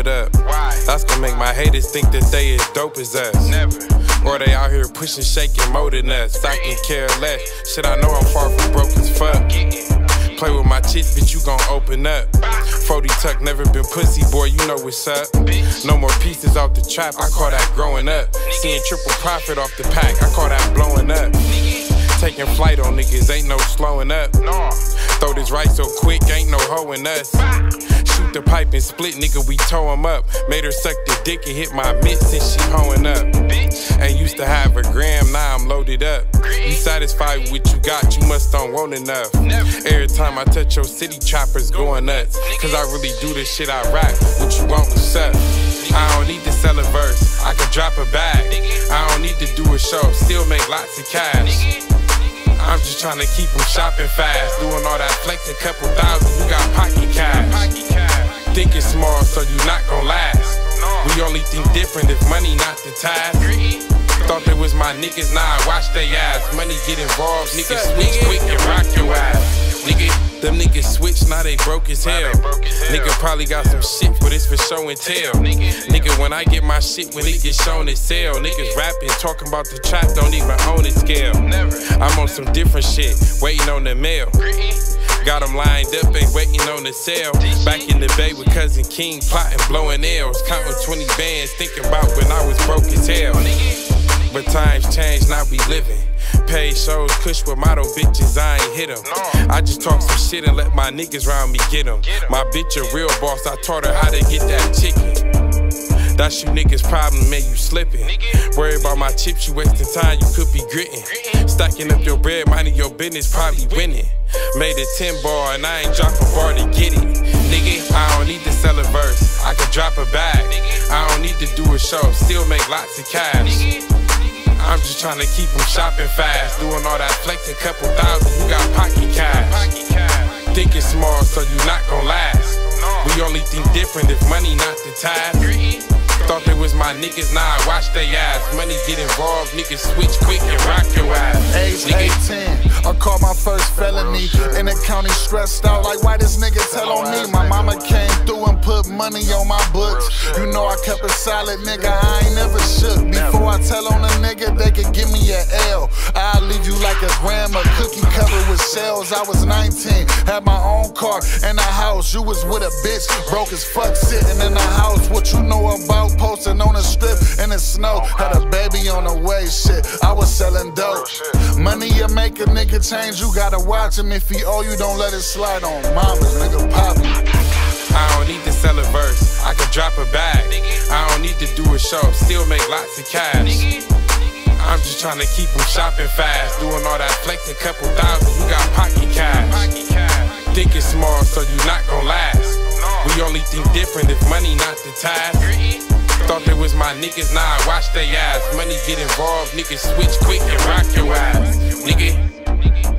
it up. That's gonna make my haters think that they as dope as us. Or they out here pushing, shaking, molding us. I can care less. Shit, I know I'm far from broke as fuck. Play with my chick, bitch, you gon' open up. 40 tuck, never been pussy, boy, you know what's up. No more pieces off the trap, I call that growing up. Seeing triple profit off the pack, I call that blowing up. Taking flight on niggas, ain't no slowing up. Throw this right so quick, ain't no hoeing us. Shoot the pipe and split, nigga, we tow him up. Made her suck the dick and hit my mitts and she hoeing up. And used to have a gram, now I'm loaded up. You satisfied with what you got, you must don't want enough. Every time I touch your city, choppers going nuts. Cause I really do this shit, I rap. What you want, what's up? I don't need to sell a verse, I can drop a bag. I don't need to do a show, still make lots of cash. I'm just trying to keep them shopping fast. Doing all that flex, a couple thousand, you got pocket cash. Thinking small, so you not gon' last. We only think different if money not the task. Thought they was my niggas, nah, I watch they ass. Money get involved, niggas switch quick and rock your ass. Nigga, them niggas switch, now they broke as hell. Nigga probably got some shit for this for show and tell. Nigga, when I get my shit, when it gets shown, it sell. Niggas rapping, talking about the trap, don't even own it scale. I'm on some different shit, waiting on the mail. Got them lined up, ain't waiting on the sale. Back in the Bay with Cousin King, plotting, blowing L's. Counting 20 bands, thinking about when I was broke as hell. But times change, now we living. Paid shows, kush with motto bitches, I ain't hit 'em. I just talk some shit and let my niggas round me get 'em. My bitch a real boss, I taught her how to get that chicken. That's you niggas' problem, man, you slipping. Worry about my chips, you wasting time, you could be gritting. Stacking up your bread, minding your business, probably winning. Made a 10 bar and I ain't drop a bar to get it. Nigga, I don't need to sell a verse, I can drop a bag. I don't need to do a show, still make lots of cash. I'm just trying to keep them shopping fast. Doing all that flex, a couple thousand, you got pocket cash. Thinking small, so you not gon' last. We only think different if money not the task. Thought they was my niggas, nah, I watch they ass. Money get involved, niggas switch quick and rock your ass. Age 18, I caught my first felony. In the county stressed out, like why this nigga tell on me? My mama came through and put money on my books. You know I kept it solid, nigga, I ain't never shook. Before I tell on a nigga, they could give me an L. I'll leave you like a gram, a cookie covered with shells. I was 19, had my own car and a house. You was with a bitch, broke as fuck, sitting in the house. What you know about posting on the strip in the snow? Had a baby on the way, shit, I was selling dope. Money you make a nigga change, you gotta watch him. If he owe you, don't let it slide on mamas, nigga, pop it. I don't need to sell a verse, I can drop a bag. I don't need to do a show, still make lots of cash. I'm just trying to keep them shopping fast. Doing all that flex, a couple thousand, you got pocket cash. Thinking small, so you not gon' last. We only think different if money not the task. Thought they was my niggas, nah, I watch they ass. Money get involved, niggas switch quick and rock your ass. Nigga.